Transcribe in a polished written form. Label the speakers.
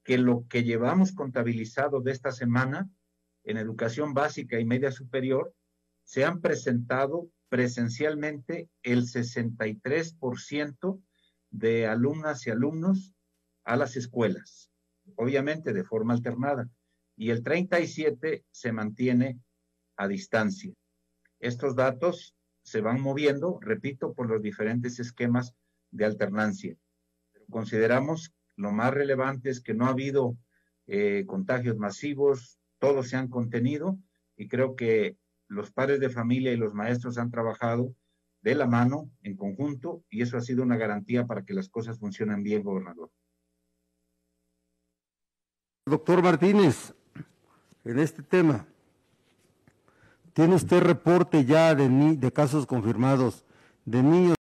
Speaker 1: que lo que llevamos contabilizado de esta semana en educación básica y media superior, se han presentado presencialmente el 63% de alumnas y alumnos a las escuelas, obviamente de forma alternada, y el 37% se mantiene a distancia. Estos datos se van moviendo, repito, por los diferentes esquemas de alternancia. Pero consideramos lo más relevante es que no ha habido contagios masivos, todos se han contenido y creo que los padres de familia y los maestros han trabajado de la mano, en conjunto, y eso ha sido una garantía para que las cosas funcionen bien, gobernador.
Speaker 2: Doctor Martínez, en este tema, ¿tiene usted reporte ya de casos confirmados de niños